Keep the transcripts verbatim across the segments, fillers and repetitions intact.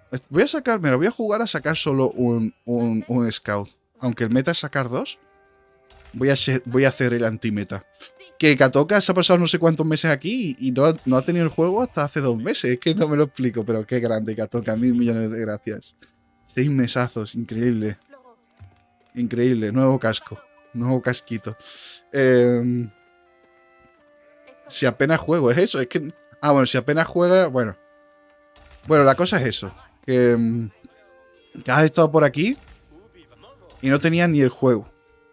Voy a sacar, me lo voy a jugar a sacar solo un, un, un scout. Aunque el meta es sacar dos. Voy a, ser, voy a hacer el anti-meta. Que Katoka se ha pasado no sé cuántos meses aquí y, y no, ha, no ha tenido el juego hasta hace dos meses. Es que no me lo explico, pero qué grande Katoka. Mil millones de gracias. Seis mesazos, increíble. Increíble, nuevo casco. Nuevo casquito. Eh, si apenas juego, es eso. Es que. Ah, bueno, si apenas juega. Bueno. Bueno, la cosa es eso. Que, que has estado por aquí y no tenías ni el juego.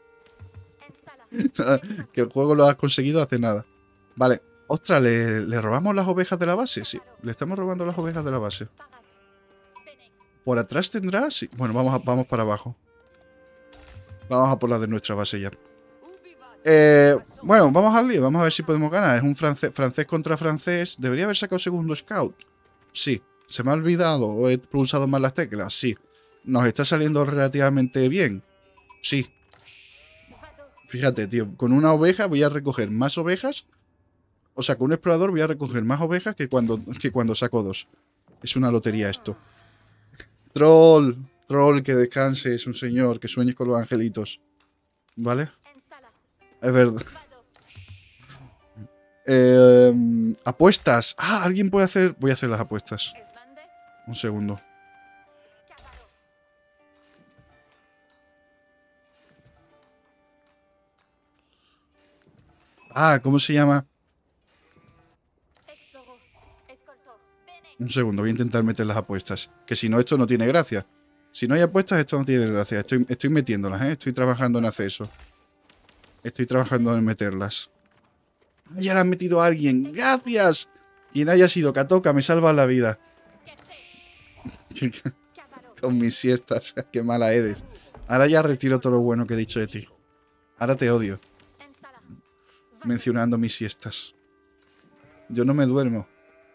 Que el juego lo has conseguido hace nada. Vale. Ostras, ¿le, ¿le robamos las ovejas de la base? Sí, le estamos robando las ovejas de la base. ¿Por atrás tendrá? Sí. Bueno, vamos, a, vamos para abajo. Vamos a por las de nuestra base ya. Eh, bueno, vamos al lío. Vamos a ver si podemos ganar. Es un francés, francés contra francés. ¿Debería haber sacado segundo scout? Sí. ¿Se me ha olvidado o he pulsado mal las teclas? Sí. ¿Nos está saliendo relativamente bien? Sí. Fíjate, tío. Con una oveja voy a recoger más ovejas. O sea, con un explorador voy a recoger más ovejas que cuando, que cuando saco dos. Es una lotería esto. Troll. Troll, que descanse. Es un señor. Que sueñes con los angelitos. ¿Vale? Es verdad. Eh, apuestas. Ah, alguien puede hacer... Voy a hacer las apuestas. Un segundo. Ah, ¿cómo se llama? Un segundo, voy a intentar meter las apuestas. Que si no, esto no tiene gracia. Si no hay apuestas, esto no tiene gracia. Estoy, estoy metiéndolas, ¿eh? Estoy trabajando en hacer eso. Estoy trabajando en meterlas. Ya la ha metido alguien. ¡Gracias! Quien haya sido Katoka, me salva la vida. Con mis siestas. Qué mala eres. Ahora ya retiro todo lo bueno que he dicho de ti. Ahora te odio. Mencionando mis siestas. Yo no me duermo.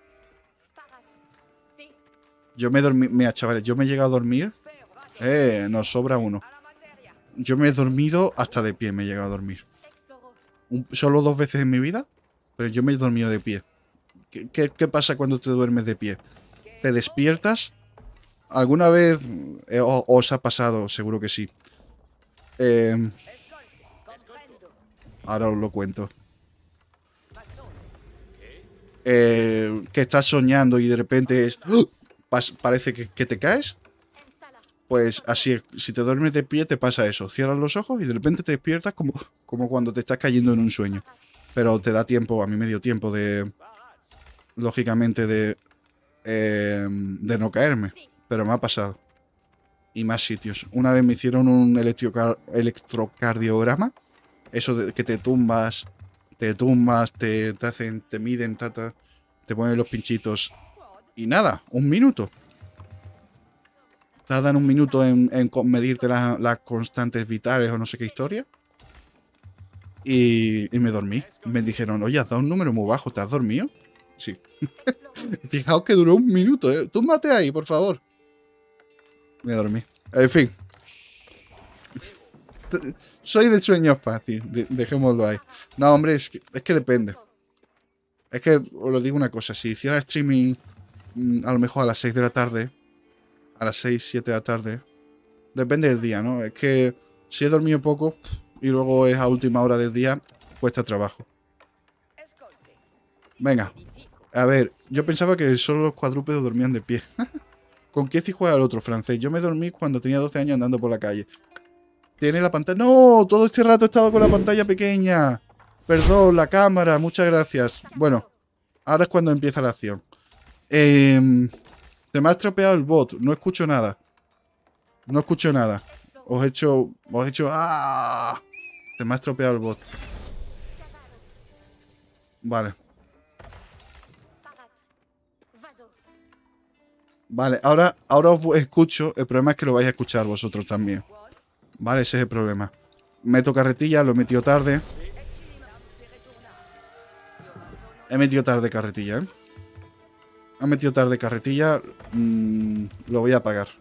Yo me dormí... Mira, chavales, yo me he llegado a dormir. Eh, nos sobra uno. Yo me he dormido hasta de pie, me he llegado a dormir. Un, solo dos veces en mi vida, pero yo me he dormido de pie. ¿Qué, qué, qué pasa cuando te duermes de pie? ¿Te despiertas? ¿Alguna vez eh, os ha pasado? Seguro que sí. Eh, ahora os lo cuento. Eh, que estás soñando y de repente es... ¡Oh! Parece que, que te caes. Pues así es. Si te duermes de pie te pasa eso. Cierras los ojos y de repente te despiertas como, como cuando te estás cayendo en un sueño. Pero te da tiempo, a mí me dio tiempo de... Lógicamente de... Eh, de no caerme. Pero me ha pasado. Y más sitios. Una vez me hicieron un electrocar electrocardiograma. Eso de que te tumbas. Te tumbas, te, te hacen, te miden, tata, te ponen los pinchitos. Y nada, un minuto. Tardan un minuto en, en medirte las la constantes vitales o no sé qué historia. Y, y me dormí. Me dijeron, oye, has dado un número muy bajo, ¿te has dormido? Sí. Fijaos que duró un minuto, ¿eh? Túmbate ahí, por favor. Me dormí. En fin. Soy de sueños fácil. De, dejémoslo ahí. No, hombre, es que, es que depende. Es que os lo digo una cosa. Si hiciera streaming a lo mejor a las seis de la tarde, a las seis, siete de la tarde, depende del día, ¿no? Es que si he dormido poco y luego es a última hora del día, cuesta trabajo. Venga. A ver, yo pensaba que solo los cuadrúpedos dormían de pie. ¿Con qué si juega el otro francés? Yo me dormí cuando tenía doce años andando por la calle. Tiene la pantalla... ¡No! Todo este rato he estado con la pantalla pequeña. Perdón, la cámara. Muchas gracias. Bueno, ahora es cuando empieza la acción. Eh, se me ha estropeado el bot. No escucho nada. No escucho nada. Os he hecho... Os he hecho... ¡Ah! Se me ha estropeado el bot. Vale. Vale, ahora, ahora os escucho. El problema es que lo vais a escuchar vosotros también. Vale, ese es el problema. Meto carretilla, lo he metido tarde. He metido tarde carretilla, ¿eh? He metido tarde carretilla. Mm, lo voy a pagar.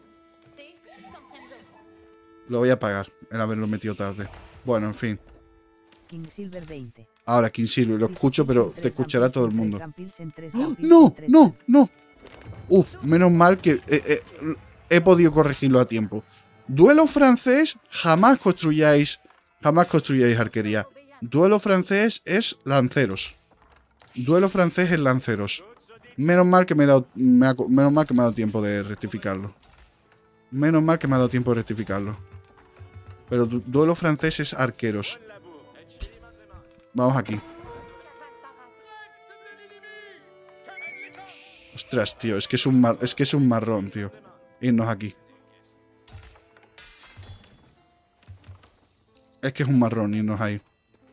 Lo voy a pagar, el haberlo metido tarde. Bueno, en fin. Ahora, King Silver, lo escucho, pero te escuchará todo el mundo. ¡Oh! ¡No! ¡No! ¡No! Uf, menos mal que eh, eh, he podido corregirlo a tiempo. Duelo francés, jamás construyáis, jamás construyáis arquería. Duelo francés es lanceros. Duelo francés es lanceros. Menos mal que me he dado, me ha, menos mal que me ha dado tiempo de rectificarlo. Menos mal que me ha dado tiempo de rectificarlo. Pero du duelo francés es arqueros. Vamos aquí. Ostras, tío, es que es un, mar es que es un marrón, tío. Irnos aquí. Es que es un marrón irnos ahí.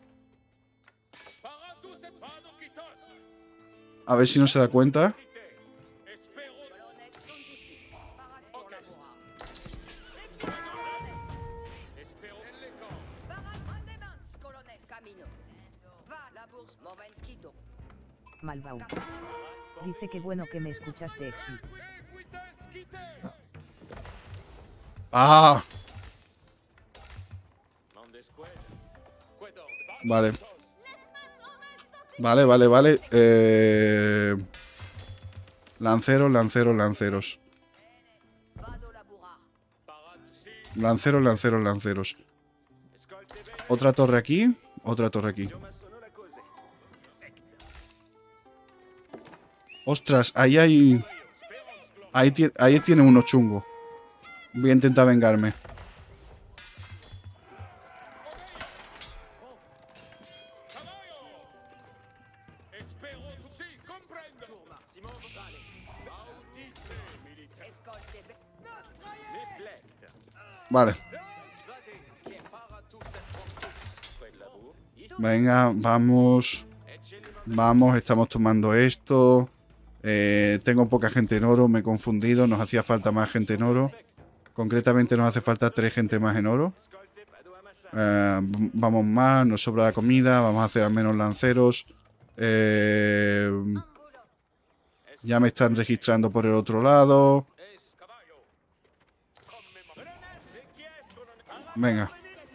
A ver si no se da cuenta. Malbau. Dice que bueno que me escuchaste, Exti. ¡Ah! Vale. Vale, vale, vale. Eh... Lanceros, lanceros, lanceros. Lanceros, lanceros, lanceros. Otra torre aquí. Otra torre aquí. Ostras, ahí hay... Ahí, ahí tiene uno chungo. Voy a intentar vengarme. Vale. Venga, vamos. Vamos, estamos tomando esto. Eh, tengo poca gente en oro, me he confundido. Nos hacía falta más gente en oro. Concretamente nos hace falta tres gente más en oro. Eh, vamos más, nos sobra la comida. Vamos a hacer al menos lanceros. Eh, ya me están registrando por el otro lado. Venga.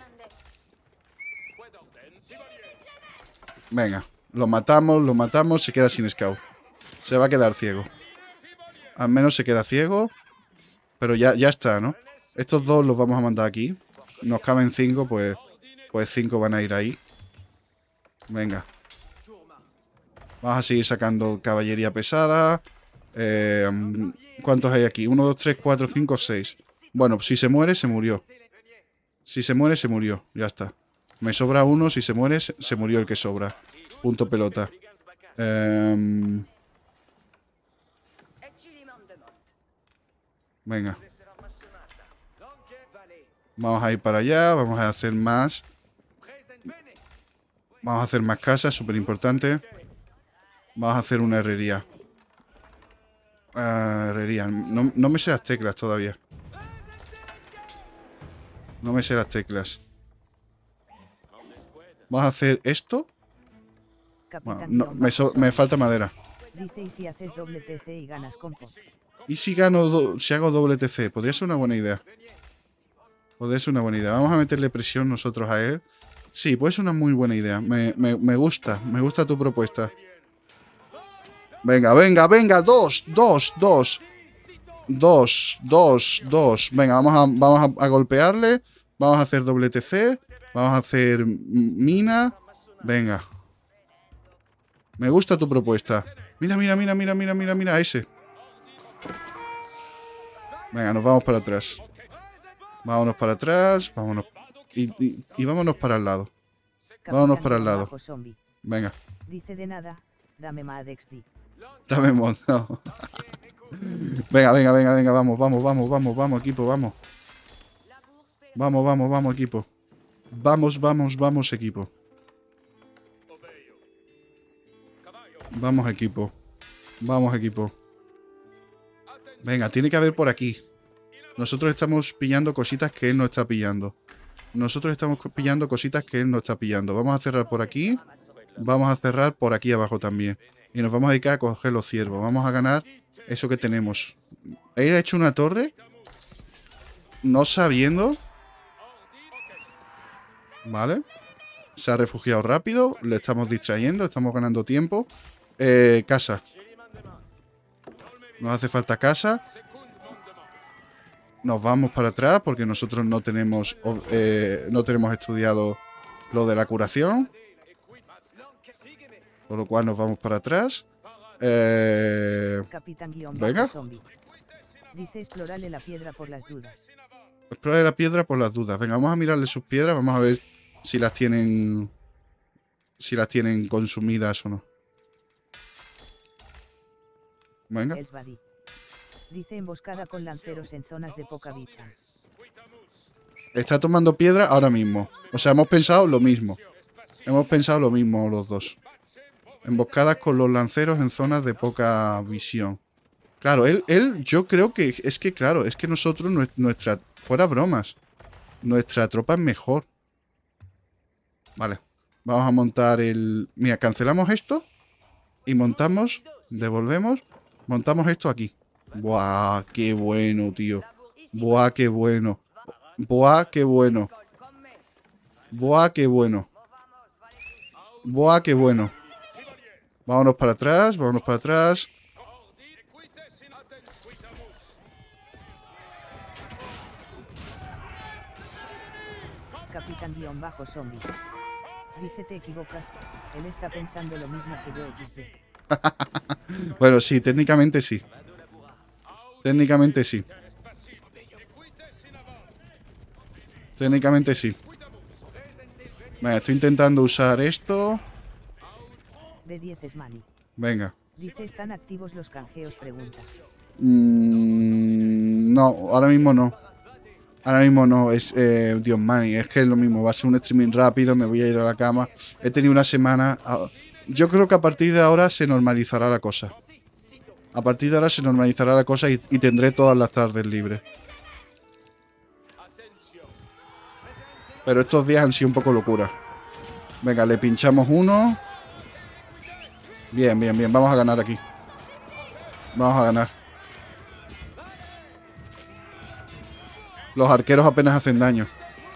Venga. Lo matamos, lo matamos. Se queda sin scout. Se va a quedar ciego. Al menos se queda ciego. Pero ya, ya está, ¿no? Estos dos los vamos a mandar aquí. Nos caben cinco, pues... Pues cinco van a ir ahí. Venga. Vamos a seguir sacando caballería pesada. Eh, ¿Cuántos hay aquí? uno, dos, tres, cuatro, cinco, seis. Bueno, si se muere, se murió. Si se muere, se murió. Ya está. Me sobra uno. Si se muere, se murió el que sobra. Punto pelota. Eh, venga. Vamos a ir para allá. Vamos a hacer más. Vamos a hacer más casas. Súper importante. Vamos a hacer una herrería. Uh, herrería. No, no me sé las teclas todavía. No me sé las teclas. Vamos a hacer esto. Bueno, no, me, so, me falta madera. Dice, ¿y si haces doble T C y ganas compo? ¿Y si gano do, si hago doble T C? Podría ser una buena idea. Podría ser una buena idea. Vamos a meterle presión nosotros a él. Sí, puede ser una muy buena idea. Me, me, me gusta. Me gusta tu propuesta. Venga, venga, venga. Dos, dos, dos. Dos, dos, dos. Venga, vamos a, vamos a, a golpearle. Vamos a hacer doble T C. Vamos a hacer mina. Venga. Me gusta tu propuesta. Mira, mira, mira, mira, mira, mira, mira, ese. Venga, nos vamos para atrás. Vámonos para atrás. Vámonos. Y, y, y vámonos para el lado. Vámonos para el lado. Venga. Dice de nada. Dame más Dexti. Dame mod, no. Venga, venga, venga, venga. Vamos, vamos, vamos, vamos, vamos, equipo, vamos. Vamos, vamos, vamos, equipo. Vamos, vamos, vamos, equipo. Vamos, equipo. Vamos, equipo. Venga, tiene que haber por aquí. Nosotros estamos pillando cositas que él no está pillando. Nosotros estamos pillando cositas que él no está pillando. Vamos a cerrar por aquí. Vamos a cerrar por aquí abajo también. Y nos vamos a dedicar a coger los ciervos. Vamos a ganar eso que tenemos. Él ha hecho una torre. No sabiendo. Vale. Se ha refugiado rápido. Le estamos distrayendo. Estamos ganando tiempo. Eh, casa. Nos hace falta casa. Nos vamos para atrás porque nosotros no tenemos eh, no tenemos estudiado lo de la curación. Por lo cual nos vamos para atrás. Eh, venga. Dice explorarle la piedra por las dudas. Explorarle la piedra por las dudas. Venga, vamos a mirarle sus piedras. Vamos a ver si las tienen... Si las tienen consumidas o no. Venga. Dice emboscada con lanceros en zonas de poca bicha. Está tomando piedra ahora mismo. O sea, hemos pensado lo mismo. Hemos pensado lo mismo los dos. Emboscadas con los lanceros en zonas de poca visión. Claro, él, él, yo creo que... Es que, claro, es que nosotros, nuestra... Fuera bromas. Nuestra tropa es mejor. Vale. Vamos a montar el... Mira, cancelamos esto. Y montamos... Devolvemos. Montamos esto aquí. Buah, qué bueno, tío. Buah, qué bueno. Buah, qué bueno. Buah, qué bueno. Buah, qué bueno. Vámonos para atrás, vámonos para atrás. Capitán-zombie. Dice te equivocas. Él está pensando lo mismo que yo, equis de. Bueno, sí, técnicamente sí. Técnicamente sí. Técnicamente sí. Venga, estoy intentando usar esto. De diez es Mani. Venga. Dice están activos los canjeos, pregunta. Mm, no, ahora mismo no. Ahora mismo no, es eh, Dios Mani, es que es lo mismo, va a ser un streaming rápido, me voy a ir a la cama. He tenido una semana. Yo creo que a partir de ahora se normalizará la cosa. A partir de ahora se normalizará la cosa y, y tendré todas las tardes libres. Pero estos días han sido un poco locura. Venga, le pinchamos uno. Bien, bien, bien, vamos a ganar aquí. Vamos a ganar. Los arqueros apenas hacen daño.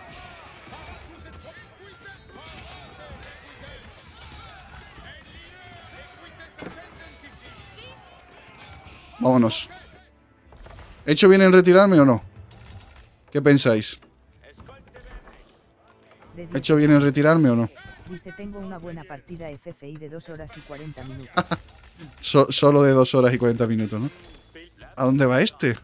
Vámonos. ¿He hecho bien en retirarme o no? ¿Qué pensáis? ¿He hecho bien en retirarme o no? Dice tengo una buena partida F F I de dos horas y cuarenta minutos. so, solo de dos horas y cuarenta minutos, ¿no? ¿A dónde va este?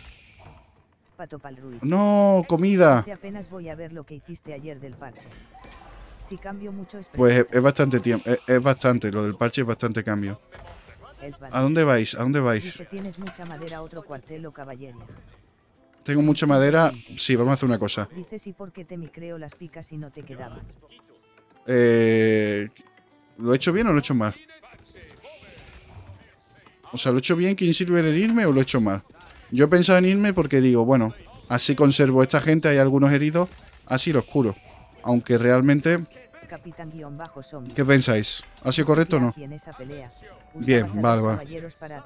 No, comida. Apenas voy a ver lo que hiciste ayer del parche. Si cambio mucho es pues es, es bastante tiempo, es, es bastante, lo del parche es bastante cambio. ¿A dónde vais? ¿A dónde vais? Dice, ¿tienes mucha madera, otro cuartel o caballería? Tengo mucha madera. Sí, vamos a hacer una cosa. Dice sí porque te micreo las picas y no te quedaban. Eh, ¿Lo he hecho bien o lo he hecho mal? O sea, ¿lo he hecho bien King Silver en irme o lo he hecho mal? Yo he pensado en irme porque digo, bueno, así conservo a esta gente, hay algunos heridos, así los curo. Aunque realmente... ¿Qué pensáis? ¿Ha sido correcto o no? Bien, vale, vale.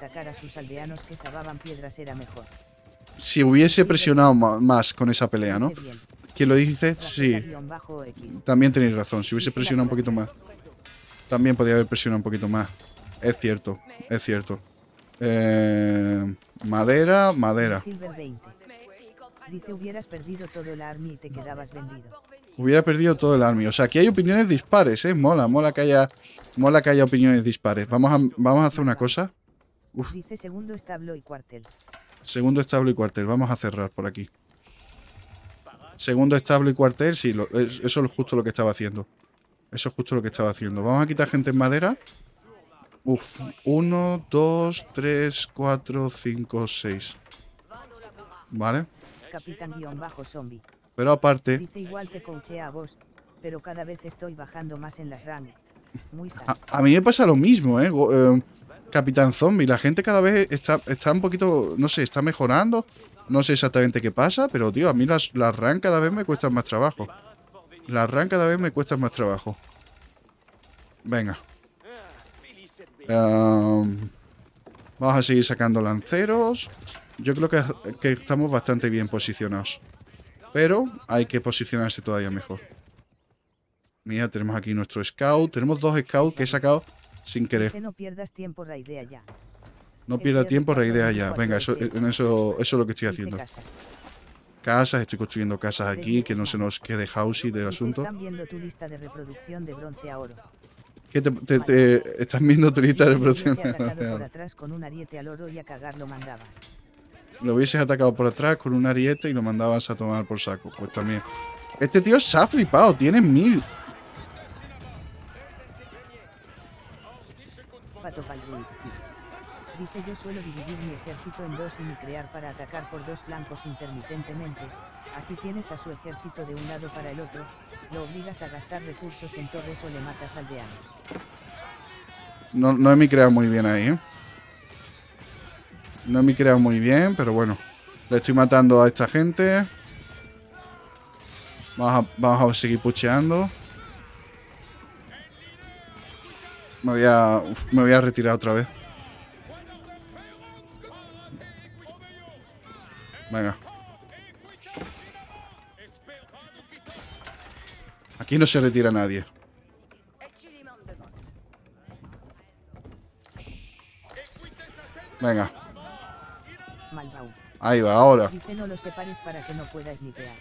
Si hubiese presionado más con esa pelea, ¿no? ¿Quién lo dice? Sí. También tenéis razón, si hubiese presionado un poquito más. También podría haber presionado un poquito más. Es cierto, es cierto. Eh, madera, madera. Dice hubieras perdido todo el army y te quedabas vendido. Hubiera perdido todo el army. O sea, aquí hay opiniones dispares, ¿eh? Mola, mola que haya, mola que haya opiniones dispares. Vamos a, vamos a hacer una cosa. Uf. Dice segundo establo y cuartel. Segundo establo y cuartel. Vamos a cerrar por aquí. Segundo establo y cuartel, sí. Lo, eso es justo lo que estaba haciendo. Eso es justo lo que estaba haciendo. Vamos a quitar gente en madera. Uf. Uno, dos, tres, cuatro, cinco, seis. Vale. Capitán-zombie. Pero aparte... Dice igual te coaché a vos, pero cada vez estoy bajando más en las rank. Muy sano. A, a mí me pasa lo mismo, ¿eh? eh Capitán Zombie. La gente cada vez está, está un poquito... No sé, está mejorando. No sé exactamente qué pasa, pero, tío, a mí las, las rank cada vez me cuestan más trabajo. Las rank cada vez me cuestan más trabajo. Venga. Um, vamos a seguir sacando lanceros. Yo creo que, que estamos bastante bien posicionados. Pero hay que posicionarse todavía mejor. Mira, tenemos aquí nuestro scout. Tenemos dos scouts que he sacado sin querer. No pierdas tiempo, raidea ya. No pierda tiempo, reidea ya. Venga, eso, en eso, eso es lo que estoy haciendo. Casas, estoy construyendo casas aquí, que no se nos quede housey del asunto. Están viendo tu lista de reproducción de bronce a oro. ¿Qué te, te, te estás viendo tu lista de reproducción? Por atrás con un ariete al oro y a cagar lo mandabas. Lo hubieses atacado por atrás con un ariete y lo mandabas a tomar por saco. Pues también. Este tío se ha flipado, tiene mil. Pato Palruy. Dice: yo suelo dividir mi ejército en dos y mi crear para atacar por dos flancos intermitentemente. Así tienes a su ejército de un lado para el otro, lo obligas a gastar recursos en torres o le matas aldeanos. No, no he mi creado muy bien ahí, ¿eh? No he mi creado muy bien, pero bueno. Le estoy matando a esta gente. Vamos a, vamos a seguir pucheando. Me voy a, uf, me voy a retirar otra vez. Venga. Aquí no se retira nadie. Venga. Ahí va, ahora. Dice: no lo separes para que no pueda snipear.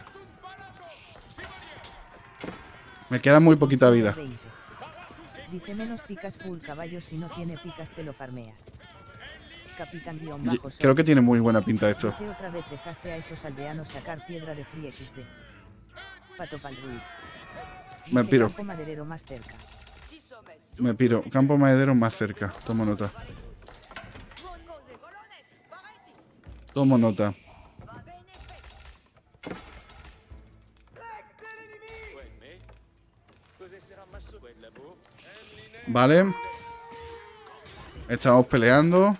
Me queda muy poquita vida. Dice: menos picas full caballos, si no tiene picas te lo farmeas. Capitán guión Y- bajo Creo que tiene muy buena pinta esto. Dice: otra vez dejaste a esos aldeanos sacar piedra de Free X D. Pato Palruy. Me Dice: piro. campo maderero más cerca. Me piro. Campo maderero más cerca. Tomo nota. Tomo nota. Vale. Estamos peleando.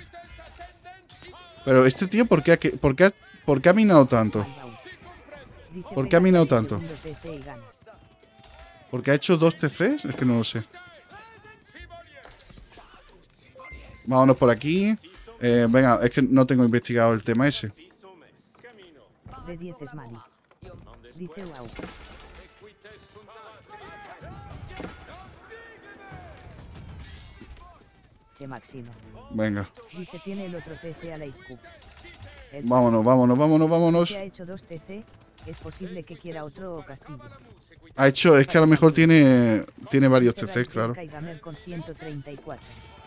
Pero este tío, ¿por qué ha, que- por qué ha- por qué ha minado tanto? Dice: ¿Por qué ha minado pégate el tanto? segundo T C y ganas. ¿Porque ha hecho dos T Cs? Es que no lo sé. Vámonos por aquí. Eh, venga, es que no tengo investigado el tema ese. De diez es Mali. Dice: wow. Che Máximo. Venga. Dice: tiene el otro T C a la I Q. El Vámonos, vámonos, vámonos, vámonos. que ha hecho dos T C, es posible que quiera otro o castillo. Ha hecho, es que a lo mejor tiene tiene varios T Dice: Cs, claro. Raid Gamer con ciento treinta y cuatro.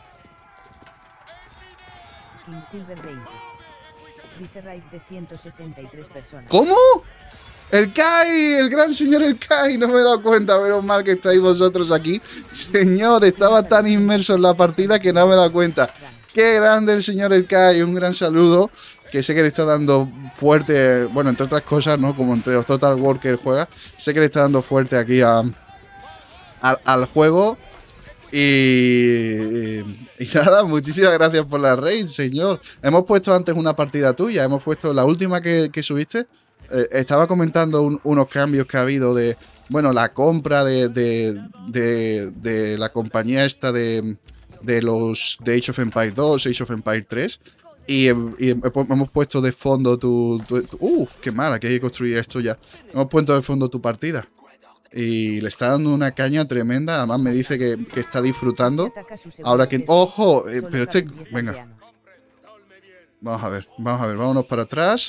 King Silver veinte. Dice: raid de ciento sesenta y tres personas. ¿Cómo? ¡El Kai! ¡El gran señor El Kai! No me he dado cuenta, menos mal que estáis vosotros aquí. Señor, estaba tan inmerso en la partida que no me he dado cuenta. ¡Qué grande el señor El Kai! Un gran saludo. Que sé que le está dando fuerte, bueno, entre otras cosas, ¿no? Como entre los Total War que él juega. Sé que le está dando fuerte aquí a, al, al juego. Y, y nada, muchísimas gracias por la raid, señor. Hemos puesto antes una partida tuya, hemos puesto la última que, que subiste. Eh, estaba comentando un- unos cambios que ha habido de, bueno, la compra de, de, de, de la compañía esta de, de los de Age of Empires dos, Age of Empires tres. Y, y hemos puesto de fondo tu... tu ¡Uf! ¡Qué mala! Que hay que construir esto ya. Hemos puesto de fondo tu partida. Y le está dando una caña tremenda. Además me dice que, que está disfrutando. Ahora que... ¡Ojo! Eh, pero este... Venga. Vamos a ver. Vamos a ver. Vámonos para atrás.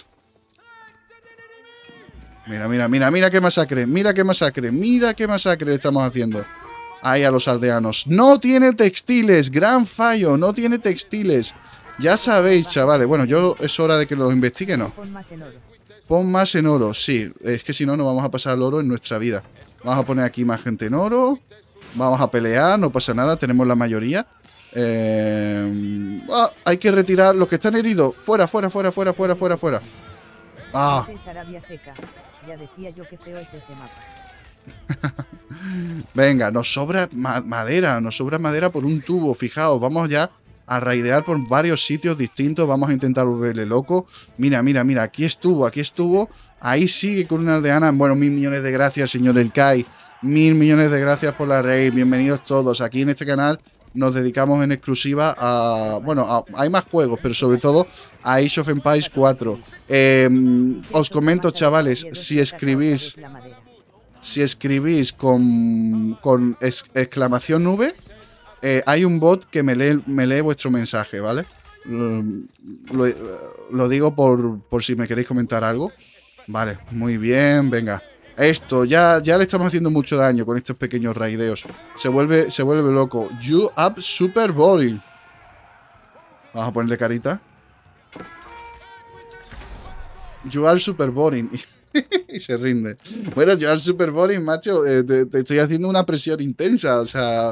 Mira, mira, mira. Mira qué masacre. Mira qué masacre. Mira qué masacre estamos haciendo. Ahí a los aldeanos. No tiene textiles. Gran fallo. No tiene textiles. Ya sabéis, chavales. Bueno, yo es hora de que lo investigue, ¿no? Pon más en oro. Pon más en oro, sí. Es que si no, no vamos a pasar el oro en nuestra vida. Vamos a poner aquí más gente en oro. Vamos a pelear, no pasa nada. Tenemos la mayoría. Eh... Ah, hay que retirar los que están heridos. Fuera, fuera, fuera, fuera, fuera, fuera, fuera. Ah. Dice: es Arabia seca. Ya decía yo que feo es ese mapa. Venga, nos sobra ma madera. Nos sobra madera por un tubo. Fijaos, vamos ya a raidear por varios sitios distintos. Vamos a intentar volverle loco. Mira, mira, mira. Aquí estuvo, aquí estuvo. Ahí sigue con una aldeana. Bueno, mil millones de gracias, señor El Kai. Mil millones de gracias por la raid. Bienvenidos todos. Aquí en este canal nos dedicamos en exclusiva a... Bueno, a- hay más juegos, pero sobre todo a Age of Empires cuatro. Eh, os comento, chavales, si escribís... Si escribís con, con ex- exclamación nube, eh, hay un bot que me lee, me lee vuestro mensaje, ¿vale? Lo, lo- lo digo por, por si me queréis comentar algo. Vale, muy bien, venga. Esto, ya, ya le estamos haciendo mucho daño con estos pequeños raideos. Se vuelve, se vuelve loco. You up super boring. Vamos a ponerle carita. You are super boring. Y se rinde. Bueno, you are super boring, macho. Eh, te, te estoy haciendo una presión intensa. O sea,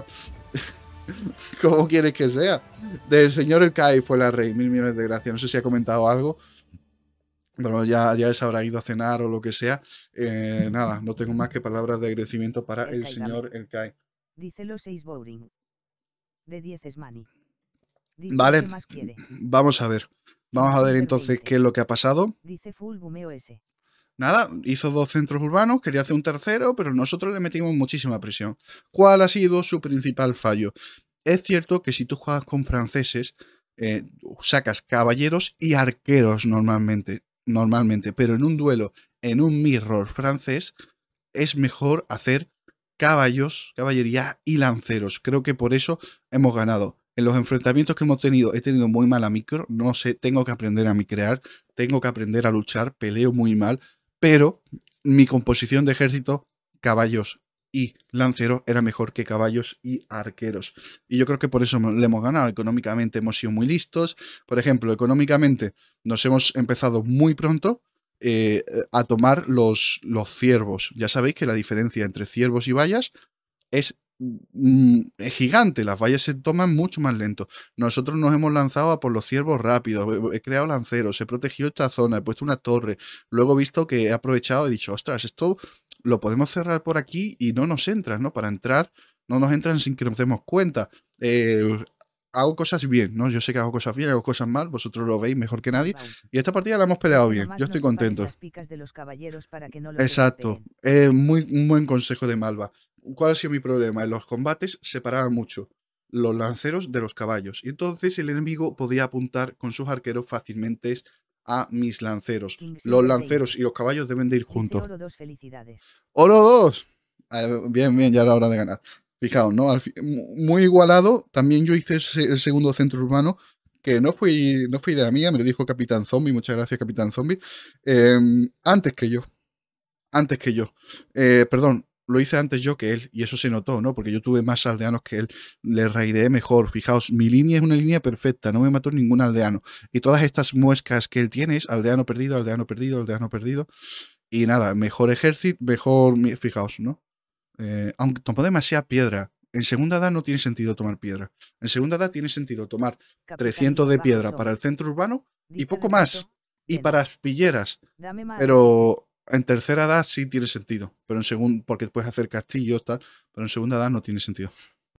¿cómo quieres que sea? Del señor El Kai fue la rey. Mil millones de gracias. No sé si ha comentado algo. Pero ya, ya se habrá ido a cenar o lo que sea. Eh, nada, no tengo más que palabras de agradecimiento para El el Kai señor El Kai. Dice los seis boring. De diez es money. Dice Vale, ¿qué más quiere? vamos a ver. Vamos a ver entonces qué es lo que ha pasado. Dice full bumeo ese. Nada, hizo dos centros urbanos, quería hacer un tercero, pero nosotros le metimos muchísima presión. ¿Cuál ha sido su principal fallo? Es cierto que si tú juegas con franceses, eh, sacas caballeros y arqueros normalmente, normalmente, pero en un duelo, en un mirror francés, es mejor hacer caballos, caballería y lanceros. Creo que por eso hemos ganado. En los enfrentamientos que hemos tenido, he tenido muy mala micro, no sé, tengo que aprender a micrear, tengo que aprender a luchar, peleo muy mal, pero mi composición de ejército, caballos y lanceros, era mejor que caballos y arqueros. Y yo creo que por eso le hemos ganado. Económicamente hemos sido muy listos. Por ejemplo, económicamente nos hemos empezado muy pronto eh, a tomar los, los ciervos. Ya sabéis que la diferencia entre ciervos y vallas es mm, es gigante. Las vallas se toman mucho más lento. Nosotros nos hemos lanzado a por los ciervos rápidos. He, he creado lanceros, he protegido esta zona, he puesto una torre. Luego he visto que he aprovechado y he dicho, ostras, esto lo podemos cerrar por aquí y no nos entran, ¿no? Para entrar, no nos entran sin que nos demos cuenta. Eh, hago cosas bien, ¿no? Yo sé que hago cosas bien, hago cosas mal, vosotros lo veis mejor que nadie. Y esta partida la hemos peleado bien, yo estoy contento. Exacto, eh, muy, un buen consejo de Malva. ¿Cuál ha sido mi problema? En los combates separaba mucho los lanceros de los caballos. Y entonces el enemigo podía apuntar con sus arqueros fácilmente a mis lanceros. Los lanceros y los caballos deben de ir juntos. Oro dos, felicidades. ¡Oro dos! Eh, bien, bien, ya era hora de ganar. Fijaos, ¿no? Al fin, muy igualado. También yo hice el segundo centro urbano, que no fui, no fui idea mía, me lo dijo Capitán Zombie. Muchas gracias, Capitán Zombie. Eh, antes que yo. Antes que yo. Eh, perdón, lo hice antes yo que él, y eso se notó, ¿no? Porque yo tuve más aldeanos que él, le raideé mejor. Fijaos, mi línea es una línea perfecta, no me mató ningún aldeano. Y todas estas muescas que él tiene es aldeano perdido, aldeano perdido, aldeano perdido. Y nada, mejor ejército, mejor... Fijaos, ¿no? Eh, aunque tomó demasiada piedra. En segunda edad no tiene sentido tomar piedra. En segunda edad tiene sentido tomar trescientos de piedra para el centro urbano y poco más. Y para aspilleras. Pero en tercera edad sí tiene sentido. Pero en segunda, porque puedes hacer castillos, tal. Pero en segunda edad no tiene sentido.